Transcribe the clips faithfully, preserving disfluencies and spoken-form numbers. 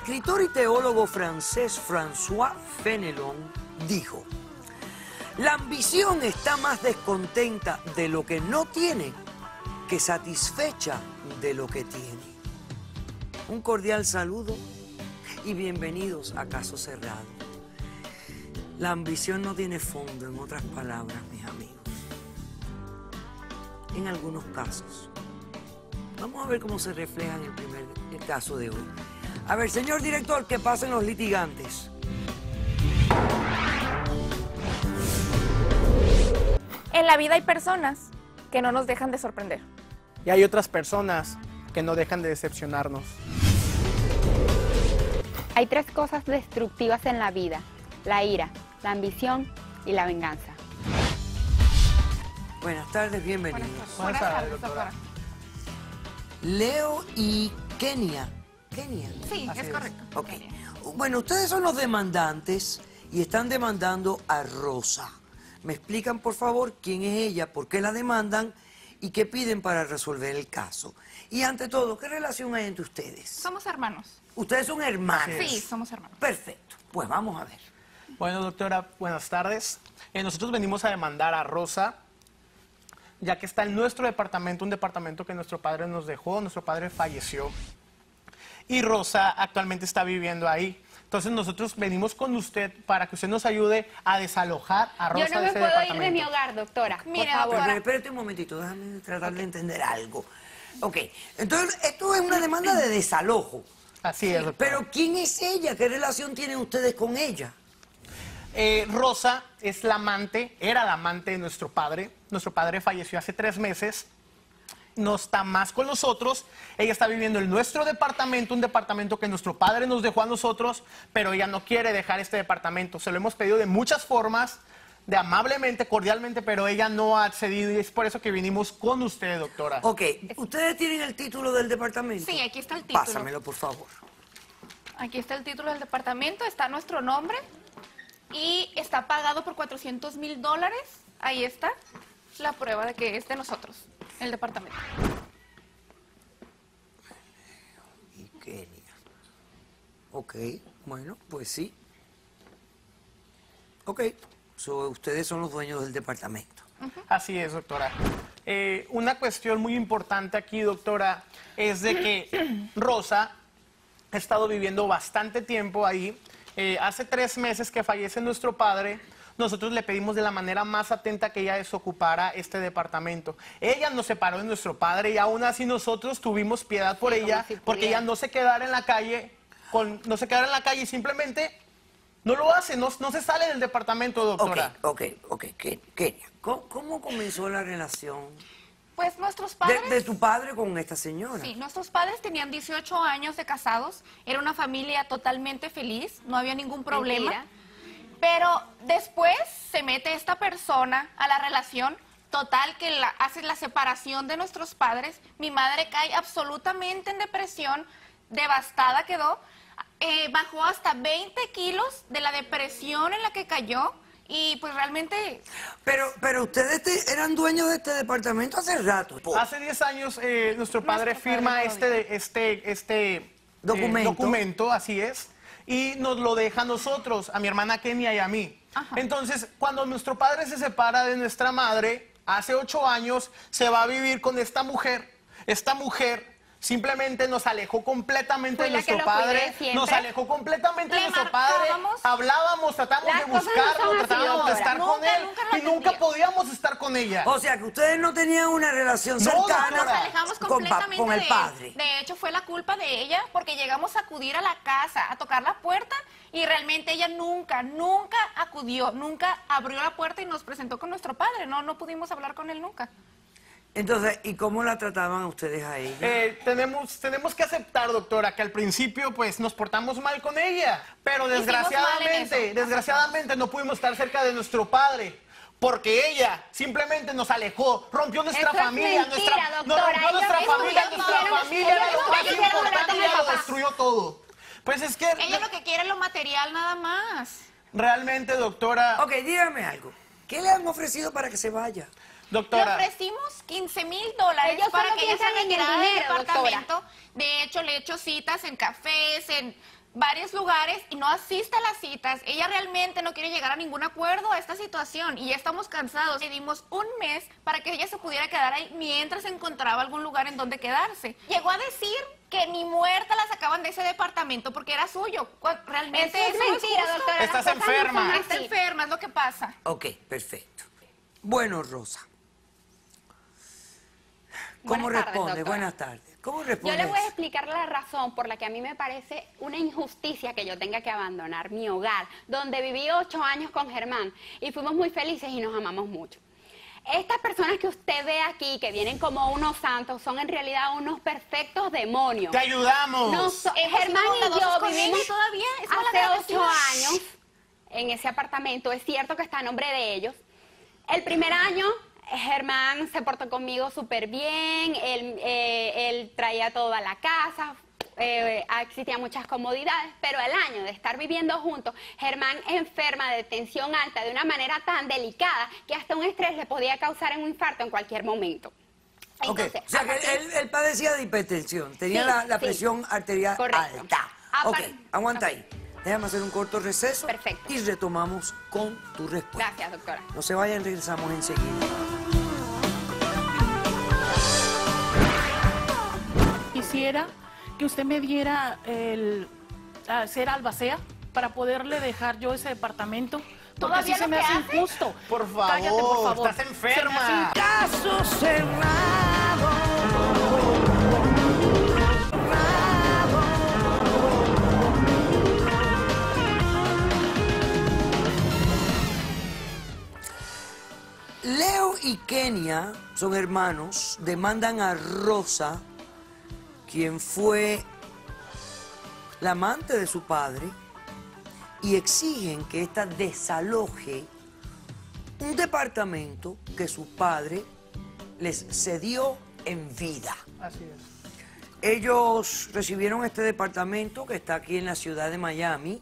escritor y teólogo francés François Fenelon dijo: la ambición está más descontenta de lo que no tiene que satisfecha de lo que tiene. Un cordial saludo y bienvenidos a Caso Cerrado. La ambición no tiene fondo, en otras palabras, mis amigos. En algunos casos. Vamos a ver cómo se refleja en el primer el caso de hoy. A ver, señor director, ¿qué pasen los litigantes? En la vida hay personas que no nos dejan de sorprender. Y hay otras personas que no dejan de decepcionarnos. Hay tres cosas destructivas en la vida: la ira, la ambición y la venganza. Buenas tardes, bienvenidos. Buenas tardes, doctora. Leo y Kenia. Kenia. Sí, Así es correcto. Ok. Bueno, ustedes son los demandantes y están demandando a Rosa. ¿Me explican, por favor, quién es ella, por qué la demandan y qué piden para resolver el caso? Y ante todo, ¿qué relación hay entre ustedes? Somos hermanos. Ustedes son hermanos. Sí, somos hermanos. Perfecto. Pues vamos a ver. Bueno, doctora, buenas tardes. Eh, nosotros venimos a demandar a Rosa, ya que está en nuestro departamento, un departamento que nuestro padre nos dejó, nuestro padre falleció. Y Rosa actualmente está viviendo ahí. Entonces nosotros venimos con usted para que usted nos ayude a desalojar a Rosa Yo no de me ese puedo ir departamento. de mi hogar, doctora. Mire, por favor. Pero, espérate un momentito, déjame tratar de entender algo. Ok, entonces esto es una demanda de desalojo. Así es, doctora. Pero ¿quién es ella? ¿Qué relación tienen ustedes con ella? Eh, Rosa es la amante, era la amante de nuestro padre. Nuestro padre falleció hace tres meses. No está más con nosotros. Ella está viviendo en nuestro departamento, un departamento que nuestro padre nos dejó a nosotros, pero ella no quiere dejar este departamento. Se lo hemos pedido de muchas formas, de amablemente, cordialmente, pero ella no ha accedido y es por eso que vinimos con usted, doctora. Ok, ¿ustedes tienen el título del departamento? Sí, aquí está el título. Pásamelo, por favor. Aquí está el título del departamento, está nuestro nombre y está pagado por cuatrocientos mil dólares. Ahí está la prueba de que es de nosotros, el departamento. Y Kenia. Ok, bueno, pues sí. Ok, so, ustedes son los dueños del departamento. Así es, doctora. Eh, una cuestión muy importante aquí, doctora, es de que Rosa ha estado viviendo bastante tiempo ahí. Eh, hace tres meses que fallece nuestro padre, nosotros le pedimos de la manera más atenta que ella desocupara este departamento. Ella nos separó de nuestro padre y aún así nosotros tuvimos piedad por Sí, ella, como si porque pudiera. ella no se quedara en la calle, con, no se quedara en la calle y simplemente no lo hace, no, no se sale del departamento, doctora. Ok, ok, ok, Ke- Kenia. ¿Cómo, cómo comenzó la relación Pues nuestros de, padres... de tu padre con esta señora? Sí, nuestros padres tenían dieciocho años de casados, era una familia totalmente feliz, no había ningún problema. Mentira. Pero después se mete esta persona a la relación, total que la, hace la separación de nuestros padres. Mi madre cae absolutamente en depresión, devastada quedó, eh, bajó hasta veinte kilos de la depresión en la que cayó y pues realmente... Pero, pero ustedes te- eran dueños de este departamento hace rato. Po- Hace diez años eh, nuestro padre Nuestro padre firma todavía. este, este, este eh, Documento. documento, así es, y nos lo deja a nosotros, a mi hermana Kenia y a mí. Ajá. Entonces, cuando nuestro padre se separa de nuestra madre, hace ocho años, se va a vivir con esta mujer. Esta mujer simplemente nos alejó completamente Fui de la nuestro que lo cuidé padre, siempre. nos alejó completamente de Le nuestro padre, marcábamos. hablábamos, tratamos Las de cosas no buscarlo, son así, tratábamos de doctora. estar con Nunca, él nunca lo y nunca entendía. podíamos estar con ella. O sea, que ustedes no tenían una relación No, cercana doctora. Nos alejamos con, pa- completamente con el de padre. él. De hecho, fue la culpa de ella porque llegamos a acudir a la casa, a tocar la puerta y realmente ella nunca, nunca acudió, nunca abrió la puerta y nos presentó con nuestro padre. No, no pudimos hablar con él nunca. Entonces, ¿y cómo la trataban ustedes a ella? Eh, tenemos, tenemos que aceptar, doctora, que al principio pues nos portamos mal con ella, pero Hicimos mal en desgraciadamente, eso. desgraciadamente no pudimos estar cerca de nuestro padre. Porque ella simplemente nos alejó, rompió nuestra Eso es familia, mentira, nuestra, nos doctora. rompió Ellos nuestra estuvieron- familia, nuestra ellos familia era lo nunca más quisieron hablar importante con y el ella lo papá. destruyó todo. Pues es que Ella lo que quiere es lo material nada más. realmente, doctora, Ok, dígame algo. ¿Qué le han ofrecido para que se vaya? Le doctora, ofrecimos quince mil dólares Ellos para solo que ella se piensan en el retirara del dinero, departamento. De hecho, le he hecho citas en cafés, en varios lugares y no asiste a las citas. Ella realmente no quiere llegar a ningún acuerdo a esta situación y ya estamos cansados. Le dimos un mes para que ella se pudiera quedar ahí mientras encontraba algún lugar en donde quedarse. Llegó a decir que ni muerta la sacaban de ese departamento porque era suyo. Realmente Eso es eso mentira, justo. doctora. Estás Las cosas no enferma. son así. Está enferma, es lo que pasa. Ok, perfecto. Bueno, Rosa. ¿Cómo Buenas tardes, responde? doctora. Buenas tardes. ¿Cómo Yo responde? le voy a explicar la razón por la que a mí me parece una injusticia que yo tenga que abandonar mi hogar, donde viví ocho años con Germán y fuimos muy felices y nos amamos mucho. Estas personas que usted ve aquí, que vienen como unos santos, son en realidad unos perfectos demonios. ¡Te ayudamos! No so- Hemos Germán sido y yo bondadosos con vivimos ella todavía, es hace malagradecida. ocho años en ese apartamento. Es cierto que está a nombre de ellos. El primer año, Germán se portó conmigo súper bien. Él, eh, él traía toda la casa. Eh, existían muchas comodidades, pero el año de estar viviendo juntos, Germán enferma de tensión alta de una manera tan delicada que hasta un estrés le podía causar un infarto en cualquier momento. Ok, Entonces, o sea a que partir- él, él padecía de hipertensión, tenía Sí, la, la sí. presión arterial Correcto. alta. A Ok, par- aguanta ok. ahí. Déjame hacer un corto receso. Perfecto. Y retomamos con tu respuesta. Gracias, doctora. No se vayan, regresamos enseguida. Quisiera que usted me diera el hacer albacea para poderle dejar yo ese departamento. Porque ¿Todavía así se lo me que hace hace? injusto. Por favor, Cállate, por favor. estás Se me enferma. hace Caso cerrado. Leo y Kenia son hermanos, demandan a Rosa, quien fue la amante de su padre, y exigen que ésta desaloje un departamento que su padre les cedió en vida. Así es. Ellos recibieron este departamento que está aquí en la ciudad de Miami,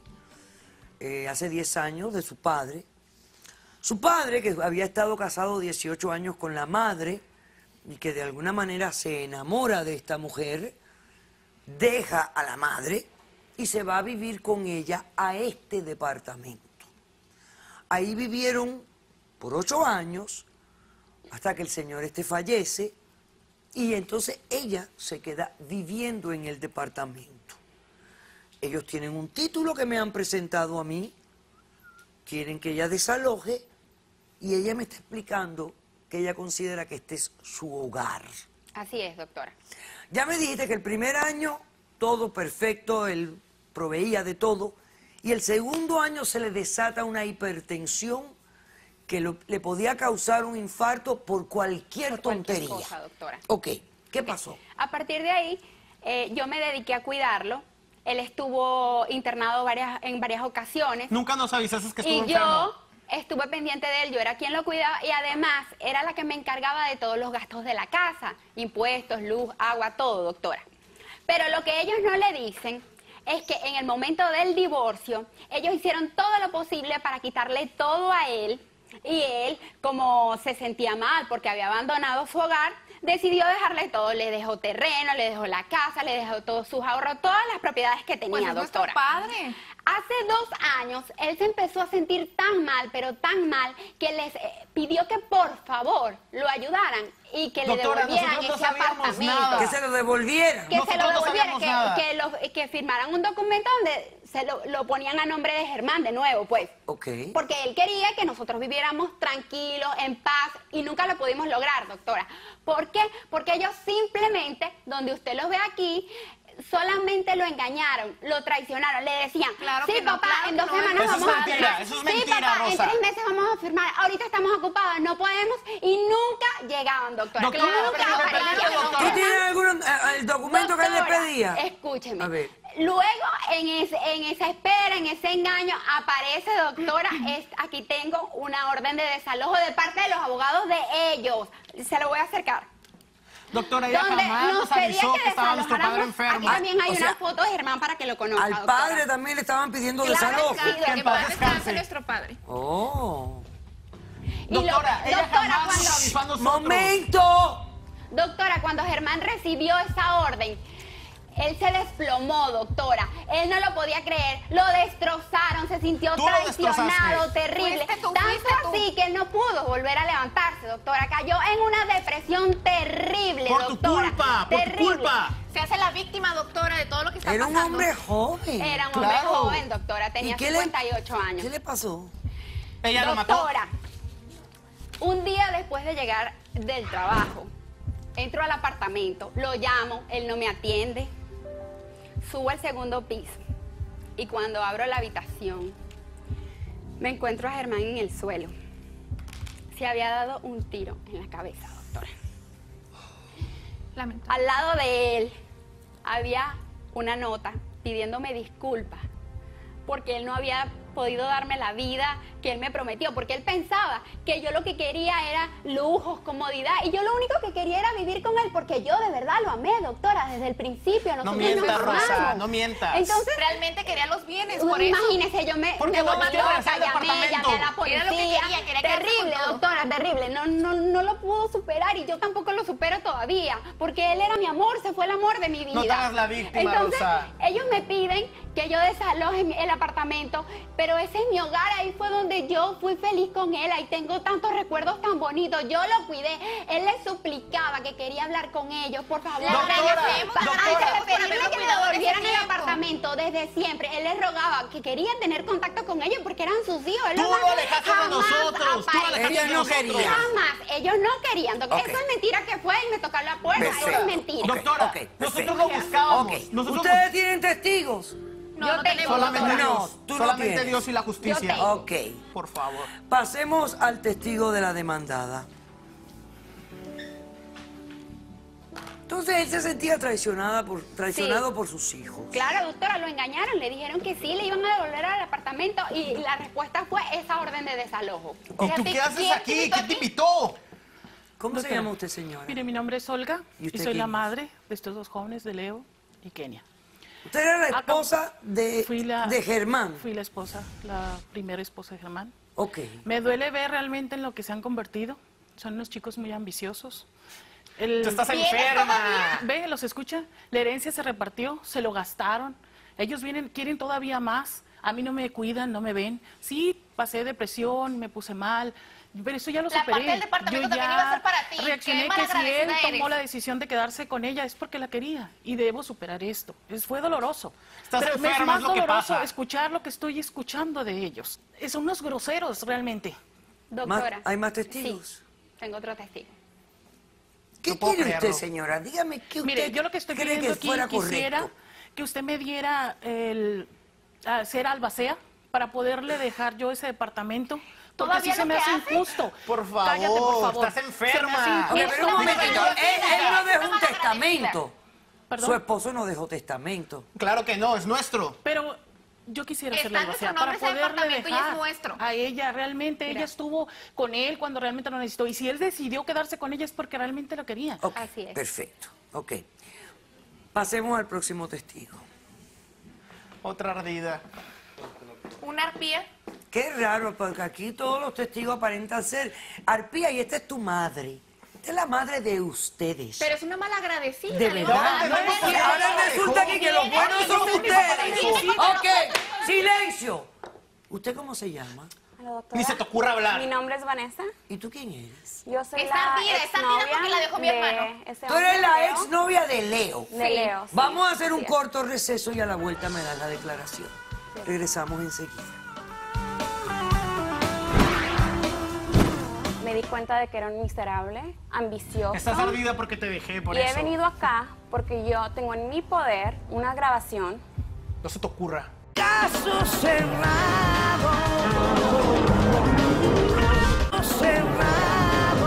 eh, hace diez años, de su padre. Su padre, que había estado casado dieciocho años con la madre y que de alguna manera se enamora de esta mujer, deja a la madre y se va a vivir con ella a este departamento. Ahí vivieron por ocho años hasta que el señor este fallece y entonces ella se queda viviendo en el departamento. Ellos tienen un título que me han presentado a mí, quieren que ella desaloje y ella me está explicando que ella considera que este es su hogar. Así es, doctora. Ya me dijiste que el primer año todo perfecto, él proveía de todo, y el segundo año se le desata una hipertensión que lo- le podía causar un infarto por cualquier Por cualquier tontería. cosa, doctora. Ok, ¿qué pasó? A partir de ahí, eh, yo me dediqué a cuidarlo. Él estuvo internado varias, en varias ocasiones. Nunca nos avisaste que estuvo Y enfermo. yo estuve pendiente de él, yo era quien lo cuidaba y además era la que me encargaba de todos los gastos de la casa, impuestos, luz, agua, todo, doctora. Pero lo que ellos no le dicen es que en el momento del divorcio, ellos hicieron todo lo posible para quitarle todo a él y él, como se sentía mal porque había abandonado su hogar, decidió dejarle todo, le dejó terreno, le dejó la casa, le dejó todos sus ahorros, todas las propiedades que tenía, Pues es nuestro doctora. padre. Hace dos años él se empezó a sentir tan mal, pero tan mal, que les eh, pidió que por favor lo ayudaran y que Doctora, le devolvieran nosotros no ese sabíamos apartamento. nada. Que se lo devolvieran. Que se Nosotros lo no devolvieran, sabíamos que, nada. que, lo- que firmaran un documento donde se lo, lo ponían a nombre de Germán de nuevo, pues. Ok. Porque él quería que nosotros viviéramos tranquilos, en paz, y nunca lo pudimos lograr, doctora. ¿Por qué? Porque ellos simplemente, donde usted los ve aquí, solamente lo engañaron, lo traicionaron, le decían, Claro sí, que no, papá, claro en que dos no. semanas Eso es vamos a mentira, firmar. eso es Sí, mentira, papá, Rosa. en tres meses vamos a firmar. Ahorita estamos ocupados, no podemos, y nunca llegaban, doctora. Doctora, nunca pero me aparecían. permite, doctora. ¿Tú tienes algún, eh, el documento que él le Doctora, pedía? Escúcheme. A ver. Luego, en, ese- en esa espera, en ese engaño, aparece, doctora, es, aquí tengo una orden de desalojo de parte de los abogados de ellos. Se lo voy a acercar. Doctora, ella Donde jamás nos nos pedía avisó que que estaba nuestro padre desalojáramos. Aquí enfermo. también hay O sea, una foto de Germán para que lo conozca, Al doctora. padre también le estaban pidiendo Claro, desalojo. sí, Que en en paz paz descanse descanse. nuestro padre. Oh. Y lo- Doctora, ella doctora, jamás cuando- nos avisó a nosotros. ¡Momento! Doctora, cuando Germán recibió esa orden, Él se desplomó, doctora. Él no lo podía creer. Lo destrozaron, se sintió Tú lo traicionado, destrozaste. terrible. Fuiste tú, Tanto fuiste tú. así que él no pudo volver a levantarse, doctora. Cayó en una depresión terrible, Por tu doctora. culpa, por tu terrible. culpa. Se hace la víctima, doctora, de todo lo que está Era un pasando. hombre joven. Era un Claro. hombre joven, doctora. Tenía ¿Y qué le- cincuenta y ocho años. ¿Qué le pasó? Ella lo mató. Doctora, un día después de llegar del trabajo, entro al apartamento, lo llamo, él no me atiende, subo al segundo piso y cuando abro la habitación me encuentro a Germán en el suelo. Se había dado un tiro en la cabeza, doctora. Lamentable. Al lado de él había una nota pidiéndome disculpas porque él no había podido darme la vida que él me prometió, porque él pensaba que yo lo que quería era lujos, comodidad, y yo lo único que quería era vivir con él, porque yo de verdad lo amé, doctora, desde el principio. No nosotros mientas, nos amamos. Rosa, no mientas. Entonces, Realmente ququería los bienes, por eso. imagínese, yo me, Porque me no volví quería loca, regresar al llamé, departamento. llamé a la policía. Era lo que quería, quería quedarse terrible, con todo. doctora, terrible. No, no, no lo pudo superar y yo tampoco lo supero todavía, porque él era mi amor, se fue el amor de mi vida. No te hagas la víctima, Entonces, Rosa. ellos me piden que yo desaloje mi- el apartamento, pero ese es mi hogar, ahí fue donde yo fui feliz con él, ahí tengo tantos recuerdos tan bonitos, yo lo cuidé, él le suplicaba que quería hablar con ellos, por favor. Le agradecemos, Pa- doctora, antes de por pedirle haberlo que me cuidado en ese devolvieran el tiempo. apartamento, desde siempre, él les rogaba que quería tener contacto con ellos porque eran sus hijos. Él Tú jamás- lo alejaste de jamás nosotros, tú lo apareció. alejaste de Ella no nosotros. quería. Jamás, ellos no querían, doctor. Ok. Eso es mentira que fue y me tocó la puerta, eso Perfecto. es mentira. Doctora, Ok, nosotros perfecto. lo buscábamos. Ok. Nosotros ¿Ustedes tienen testigos? No, Yo no tengo- tenemos. Solamente No, Dios, tú no solamente tienes. Dios y la Yo justicia. tengo. Ok. Por favor. Pasemos al testigo de la demandada. Entonces él se sentía traicionada por, traicionado Sí. por sus hijos. Claro, doctora, lo engañaron, le dijeron que sí, le iban a devolver al apartamento y la respuesta fue esa orden de desalojo. ¿Y tú Fíjate, qué haces ¿quién te aquí? invitó ¿Quién te aquí? invitó? ¿Cómo se Doctora, llama usted, señora? Mire, mi nombre es Olga ¿Y y, usted soy quién la es? madre de estos dos jóvenes, de Leo y Kenia. Usted era la Acá- esposa de, Fui la- de Germán. Fui la esposa, la primera esposa de Germán. Ok. Me duele ver realmente en lo que se han convertido. Son unos chicos muy ambiciosos. El- Tú estás ¿Vienes enferma. todavía? Ve, los escucha. La herencia se repartió, se lo gastaron. Ellos vienen, quieren todavía más. A mí no me cuidan, no me ven. Sí, pasé depresión, me puse mal. Pero eso ya lo La superé. parte del departamento Yo también ya iba a ser para ti. reaccioné Qué que si él malagradecida tomó eres. la decisión de quedarse con ella es porque la quería. Y debo superar esto. Es, fue doloroso. Estás Pero me es enferma, más es lo que doloroso pasa. escuchar lo que estoy escuchando de ellos. Son unos groseros realmente. Doctora. ¿Más- hay más testigos? Sí, tengo otro testigo. ¿Qué No puedo quiere usted, creerlo. señora? Dígame qué usted Mire, yo lo que estoy cree pidiendo que aquí, fuera quisiera correcto. que usted me diera el a ser albacea para poderle dejar yo ese departamento. Porque ¿Todavía así se lo me que hace hace? injusto. Por favor, Cállate, por favor. estás Se me enferma. hace Ok, injusto. pero un momentito. malagradecida. Él, él no dejó un Una testamento. Perdón. Su esposo no dejó testamento. Claro que no, es nuestro. Pero yo quisiera Está ser la en nuestro albacea para nombre ese poderle departamento y es dejar nuestro. a ella. Realmente Mira. ella estuvo con él cuando realmente lo necesitó. Y si él decidió quedarse con ella es porque realmente lo quería. Ok, Así es. perfecto. Ok. Pasemos al próximo testigo. Otra ardida. Una arpía. Qué raro, porque aquí todos los testigos aparentan ser arpía y esta es tu madre. Esta es la madre de ustedes. Pero es una malagradecida. De León. verdad. No, No, no, y no, ahora no, resulta no, aquí que los no, buenos no, son no, no, ustedes. no, no, no, Ok, silencio. ¿Usted cómo se llama? Hola, doctora. Ni se te ocurra hablar. Mi nombre es Vanessa. ¿Y tú quién eres? Yo soy Está la ardida, está ardida exnovia porque la dejó mi de hermano. ese Tú hombre, eres la Leo. exnovia de Leo. De Sí. Leo, sí. Vamos a hacer un Así es. corto receso y a la vuelta me das la declaración. Regresamos enseguida. Me di cuenta de que era un miserable, ambicioso. Estás ardida porque te dejé, por y eso. he venido acá porque yo tengo en mi poder una grabación. No se te ocurra. Caso cerrado. Cerrado.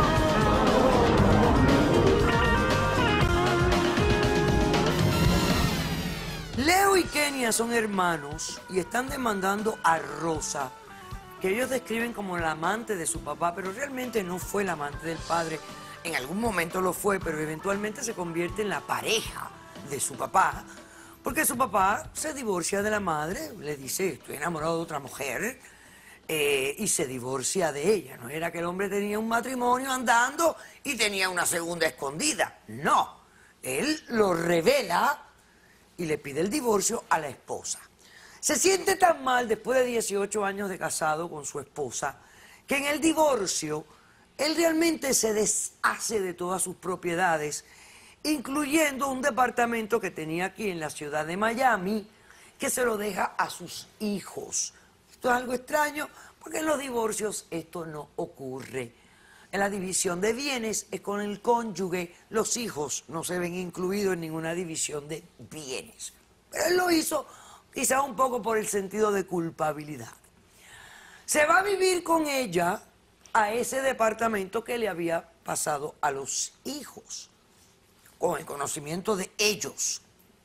Leo y Kenia son hermanos y están demandando a Rosa, que ellos describen como la amante de su papá, pero realmente no fue la amante del padre. En algún momento lo fue, pero eventualmente se convierte en la pareja de su papá, porque su papá se divorcia de la madre, le dice, estoy enamorado de otra mujer, eh, y se divorcia de ella. No era que el hombre tenía un matrimonio andando y tenía una segunda escondida. No, él lo revela y le pide el divorcio a la esposa. Se siente tan mal después de dieciocho años de casado con su esposa que en el divorcio él realmente se deshace de todas sus propiedades, incluyendo un departamento que tenía aquí en la ciudad de Miami, que se lo deja a sus hijos. Esto es algo extraño porque en los divorcios esto no ocurre. En la división de bienes es con el cónyuge, los hijos no se ven incluidos en ninguna división de bienes. Pero él lo hizo quizá un poco por el sentido de culpabilidad. Se va a vivir con ella a ese departamento que le había pasado a los hijos, con el conocimiento de ellos.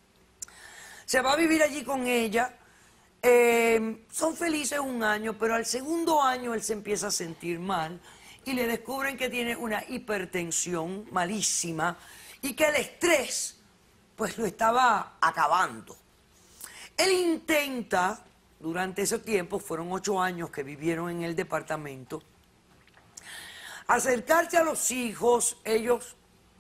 Se va a vivir allí con ella, eh, son felices un año, pero al segundo año él se empieza a sentir mal y le descubren que tiene una hipertensión malísima y que el estrés pues lo estaba acabando. Él intenta, durante ese tiempo, fueron ocho años que vivieron en el departamento, acercarse a los hijos. Ellos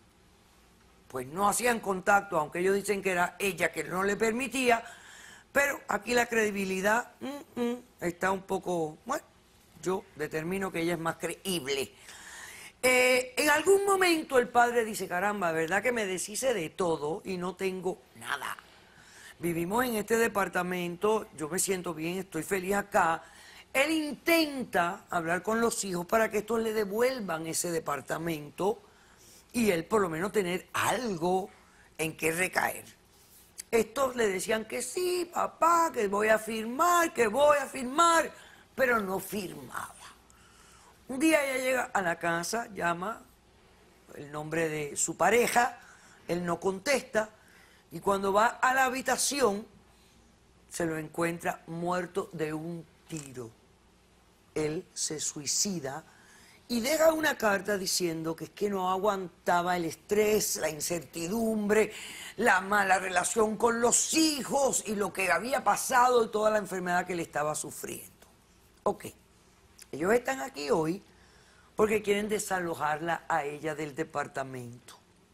pues no hacían contacto, aunque ellos dicen que era ella que no le permitía, pero aquí la credibilidad mm, mm, está un poco, bueno, yo determino que ella es más creíble. Eh, en algún momento el padre dice, caramba, ¿verdad que me deshice de todo y no tengo nada? Vivimos en este departamento, yo me siento bien, estoy feliz acá. Él intenta hablar con los hijos para que estos le devuelvan ese departamento y él por lo menos tener algo en que recaer. Estos le decían que sí, papá, que voy a firmar, que voy a firmar, pero no firmaba. Un día ella llega a la casa, llama el nombre de su pareja, él no contesta, y cuando va a la habitación se lo encuentra muerto de un tiro. Él se suicida y deja una carta diciendo que es que no aguantaba el estrés, la incertidumbre, la mala relación con los hijos y lo que había pasado y toda la enfermedad que le estaba sufriendo. Ok, ellos están aquí hoy porque quieren desalojarla a ella del departamento.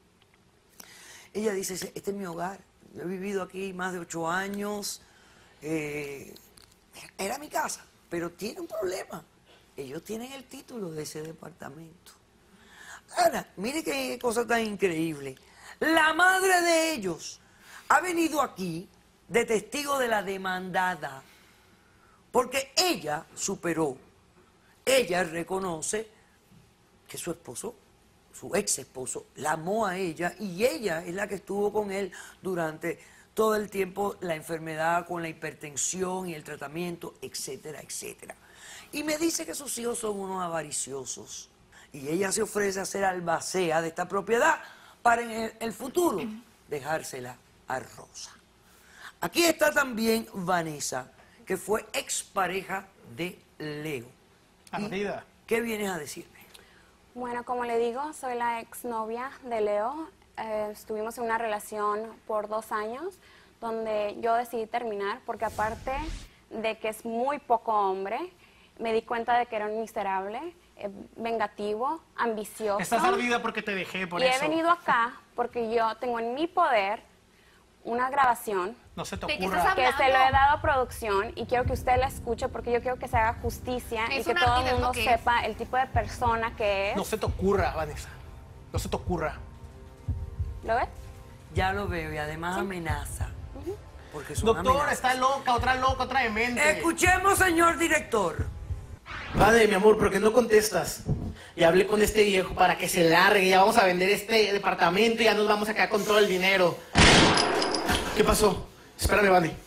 Ella dice, este es mi hogar, yo he vivido aquí más de ocho años, eh, era mi casa, pero tiene un problema. Ellos tienen el título de ese departamento. Ahora, mire qué cosa tan increíble. La madre de ellos ha venido aquí de testigo de la demandada, porque ella superó, ella reconoce que su esposo, su ex esposo, la amó a ella y ella es la que estuvo con él durante todo el tiempo, la enfermedad con la hipertensión y el tratamiento, etcétera, etcétera. Y me dice que sus hijos son unos avariciosos y ella se ofrece a ser albacea de esta propiedad para en el, el futuro dejársela a Rosa. Aquí está también Vanessa, que fue expareja de Leo. Ardida. ¿Qué vienes a decirme? Bueno, como le digo, soy la exnovia de Leo. Eh, estuvimos en una relación por dos años donde yo decidí terminar porque aparte de que es muy poco hombre, me di cuenta de que era un miserable, eh, vengativo, ambicioso. Estás ardida porque te dejé, por y eso. he venido acá porque yo tengo en mi poder una grabación No se te ¿De qué ocurra. estás que hablando? se lo he dado a producción y quiero que usted la escuche porque yo quiero que se haga justicia Es y que una todo el ardida, mundo ¿no? ¿Qué es? sepa el tipo de persona que es. No se te ocurra, Vanessa. No se te ocurra. ¿Lo ves? Ya lo veo y además amenaza. Porque son Doctora, amenazas. está loca, otra loca, otra demente. Escuchemos, señor director. Vale, mi amor, ¿por qué no contestas? Ya hablé con este viejo para que se largue, ya vamos a vender este departamento y ya nos vamos a quedar con todo el dinero. ¿Qué pasó? Espérame, Vane.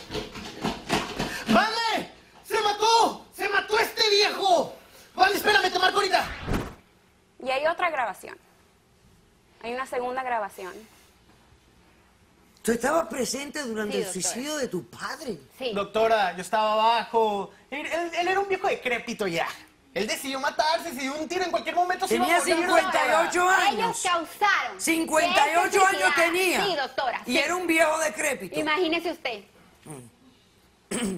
¡Vane! ¡Se mató! ¡Se mató este viejo! Vane, espérame, te marco ahorita. Y hay otra grabación. Hay una segunda grabación. ¿Tú estabas presente durante Sí, el doctora. suicidio de tu padre? Sí. Doctora, yo estaba abajo. Él, él- él era un viejo decrépito ya. Él decidió matarse, se dio un tiro en cualquier momento. se iba a Tenía morir. cincuenta y ocho Ellos años. causaron. cincuenta y ocho que años se tenía. Sí, doctora. Y sí. era un viejo decrépito. Imagínese usted.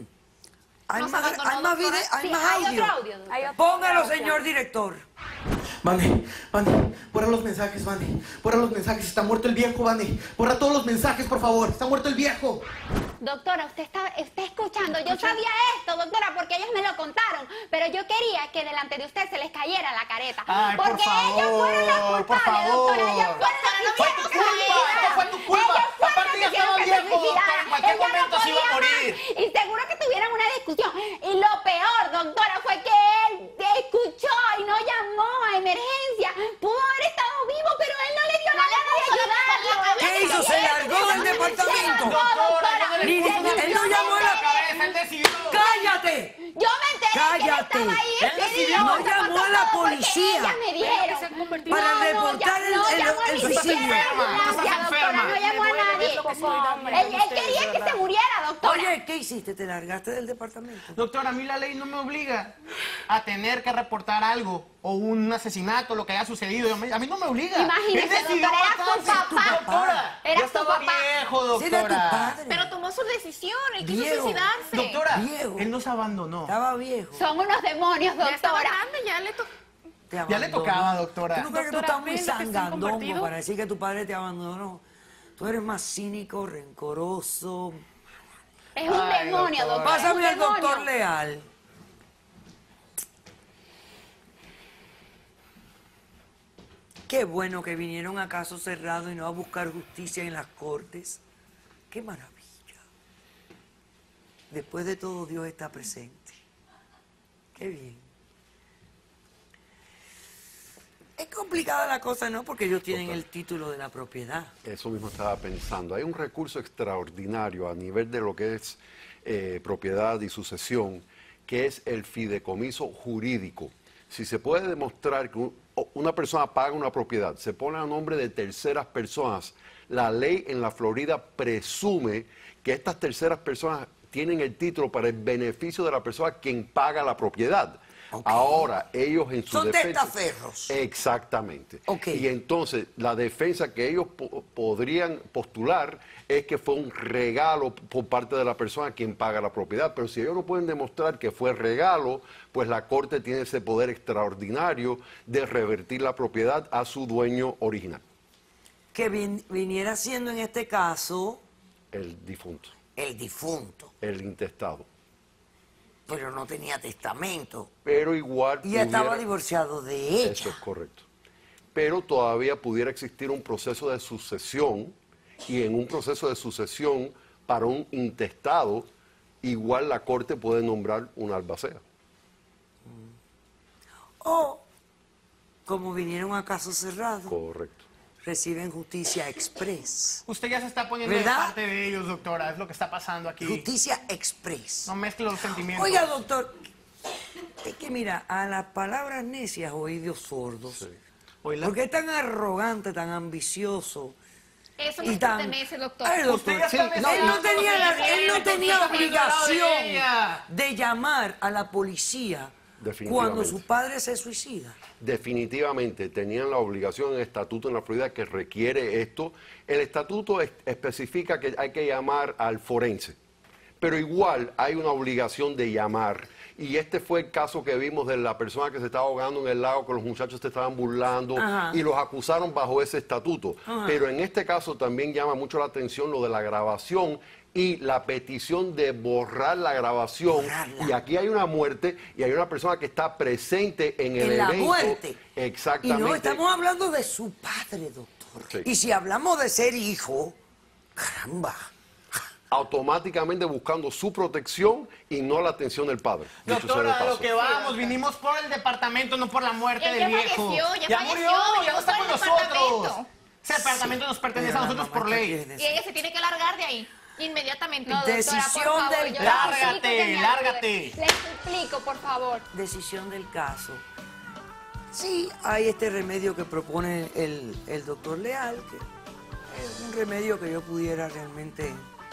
Hay Nos más, abandonó, hay más doctora. vide- hay Sí, más hay audio. otro audio, doctora. Hay otra Póngalo, grabación. señor director. Vane, Vane, borra los mensajes, Vane. Borra los mensajes, está muerto el viejo, Vane. Borra todos los mensajes, por favor, está muerto el viejo. Doctora, usted está, está escuchando. Yo sabía esto, doctora, porque ellos me lo contaron. Pero yo quería que delante de usted se les cayera la careta. Ay, por porque favor, ellos fueron las por culpables, favor. doctora. Ellos fueron las que Fue hicieron tu que se culpa, suicidara. esto fue tu culpa. Ellos fueron Aparte las ya que hicieron estaba que se viejo, doctora, suicidara. en cualquier Ella no momento se iba a podía morir. más. Y seguro que tuvieran una discusión. Y lo peor, doctora, fue que él escuchó y no llamó a emergencia. Pudo haber estado vivo, pero él no le dio la gana de ayudarlo. ¿Qué hizo? ¿Se largó del departamento? Doctora, yo no le Ni- puse una él no pistola llamó a en la la cabeza, él decidió. ¡Cállate! Yo me enteré Cállate. que él estaba ahí. Él ese decidió. día, No porque llamó pasó a la todo porque policía. ellas me dijeron. Para No, no, reportar ya- el- no el- llamó el ni suicidio. siquiera a la Estás ambulancia, enferma. doctora, no llamó a nadie. Él, él quería que se muriera, doctora. Oye, ¿qué hiciste? ¿Te largaste del departamento? Doctora, a mí la ley no me obliga a tener que reportar algo o un asesinato, lo que haya sucedido. A mí no me obliga. Imagínese, Él decidió doctora, era su matarse. papá. Doctora, Era ya su estaba papá. viejo, Sí, era tu doctora. padre. Pero tomó su decisión, él quiso Viejo. suicidarse. Doctora, Viejo. él nos abandonó. Estaba viejo. Son unos demonios, Ya estaba doctora. grande, ya le tocó. Te Ya le abandonó. tocaba, doctora. ¿Tú no crees que tú Doctora, estás muy ¿ven lo que se han sangandongo convertido? para decir que tu padre te abandonó? Tú eres más cínico, rencoroso. Es un Ay, demonio, doctora. doctora. es un Pásame al demonio. doctor Leal. Qué bueno que vinieron a caso cerrado y no a buscar justicia en las cortes. Qué maravilla. Después de todo, Dios está presente. Qué bien. Es complicada la cosa, ¿no? Porque ellos tienen el título de la propiedad. Eso mismo estaba pensando. Hay un recurso extraordinario a nivel de lo que es eh, propiedad y sucesión, que es el fideicomiso jurídico. Si se puede demostrar que un- o- una persona paga una propiedad, se pone a nombre de terceras personas, la ley en la Florida presume que estas terceras personas tienen el título para el beneficio de la persona quien paga la propiedad. Ok. Ahora, ellos en su Son defensa... testaferros. Exactamente. Ok. Y entonces, la defensa que ellos po- podrían postular es que fue un regalo por parte de la persona quien paga la propiedad. Pero si ellos no pueden demostrar que fue regalo, pues la Corte tiene ese poder extraordinario de revertir la propiedad a su dueño original, Que vin- viniera siendo en este caso el difunto, el difunto, el intestado. pero no tenía testamento. Pero igual... Y ya estaba pudiera- divorciado de ella. Eso es correcto. Pero todavía pudiera existir un proceso de sucesión, y en un proceso de sucesión para un intestado, igual la Corte puede nombrar una albacea. O, como vinieron a caso cerrado, Correcto. reciben justicia express. Usted ya se está poniendo de ¿Verdad? parte de ellos, doctora. Es lo que está pasando aquí. Justicia express. No mezcle los sentimientos. Oiga, doctor, es que mira, a las palabras necias oídos sordos. Oíla. ¿Por qué es tan arrogante, tan ambicioso? Eso Y nos tan... pertenece, doctor. Ay, doctor, Usted ya sí, está no, él no mezclando tenía, la, los él no sentimientos, tenía la usted está poniendo al lado de obligación ella. de llamar a la policía Definitivamente. cuando su padre se suicida. Definitivamente tenían la obligación en el estatuto en la Florida que requiere esto. El estatuto es- especifica que hay que llamar al forense, pero igual hay una obligación de llamar. Y este fue el caso que vimos de la persona que se estaba ahogando en el lago, que los muchachos se estaban burlando Ajá. y los acusaron bajo ese estatuto. Ajá. Pero en este caso también llama mucho la atención lo de la grabación y la petición de borrar la grabación. Borrarla. Y aquí hay una muerte y hay una persona que está presente en el En la evento. muerte. Y Exactamente. no estamos hablando de su padre, doctor. Sí. Y si hablamos de ser hijo, caramba. Automáticamente buscando su protección y no la atención del padre. dicho sea de Doctora, a lo paso. que vamos, vinimos por el departamento, no por la muerte Él del ya viejo. falleció, ya falleció, murió, ya no venimos está por con el nosotros. departamento. Ese departamento nos pertenece Mira, a la nosotros mamá por está ley. quiere Y decir. ella se tiene que largar de ahí, inmediatamente. No, doctora, Decisión por favor, del yo caso. necesito que me Lárgate, ayude. Le suplico, por favor. Decisión del caso. Sí, hay este remedio que propone el, el doctor Leal, que es un remedio que yo pudiera realmente,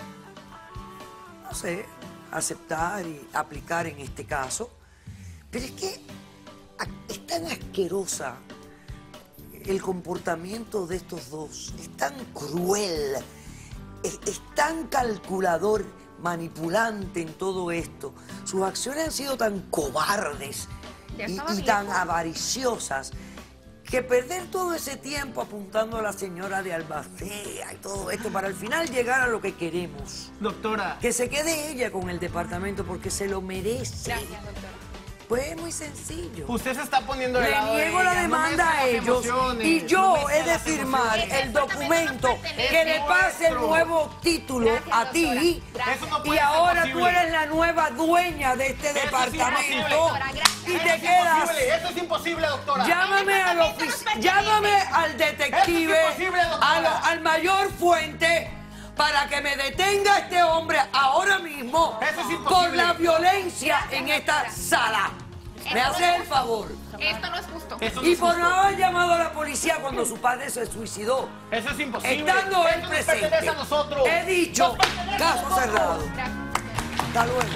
no sé, aceptar y aplicar en este caso. Pero es que a- es tan asquerosa el comportamiento de estos dos, es tan cruel, es, es tan calculador, manipulante en todo esto. Sus acciones han sido tan cobardes Ya y, estaba y viejo. tan avariciosas que perder todo ese tiempo apuntando a la señora de Albacea y todo esto para al final llegar a lo que queremos. Doctora. Que se quede ella con el departamento porque se lo merece. Gracias, doctora. Pues es muy sencillo. Usted se está poniendo de Le lado de niego la ella, no demanda mezcle a las ellos emociones, y no yo mezcle he de las firmar emociones. el documento pertenece que le pase el nuestro. nuevo título Gracias, a ti doctora. Gracias. Eso no puede y ser ahora tú posible. eres la nueva dueña de este Eso es departamento imposible. Doctora, gracias. y Eso te es quedas. imposible, eso es imposible, doctora. Llámame al ofici- llámame al detective, Es imposible, doctora. a lo- al mayor fuente para que me detenga a este hombre ahora mismo Eso es imposible. por la violencia en esta doctora. sala. ¿Me Eso haces el favor? Esto no es justo. Eso no Y es por justo. no haber llamado a la policía cuando su padre se suicidó. Eso es imposible. Estando Eso él nos presente. pertenece a nosotros. He dicho, Nos pertenece a caso nosotros. cerrado. Hasta luego.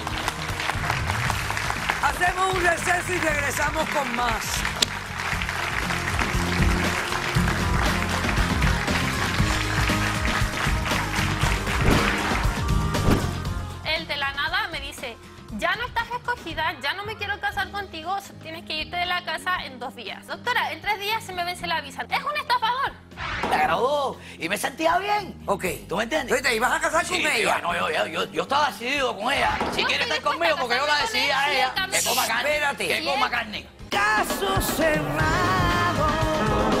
Hacemos un receso y regresamos con más. Él de la nada me dice, ya no estás escogida, ya no me quiero casar contigo, tienes que irte de la casa en dos días. Doctora, en tres días se me vence la visa. Es un estafador. Me agradó y me sentía bien. Ok. ¿Tú me entiendes? Oye, ¿te ibas a casar Sí, con ella? yo, no, yo, yo, yo, yo estaba decidido con ella. Si Yo quiere estoy estar conmigo, dispuesta a porque yo la casarme decidí con a él, ella, ciertamente. que coma carne. Espérate. Que coma carne. Caso cerrado.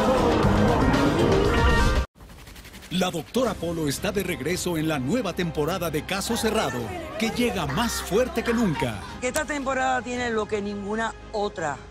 La doctora Polo está de regreso en la nueva temporada de Caso Cerrado, que llega más fuerte que nunca. Que esta temporada tiene lo que ninguna otra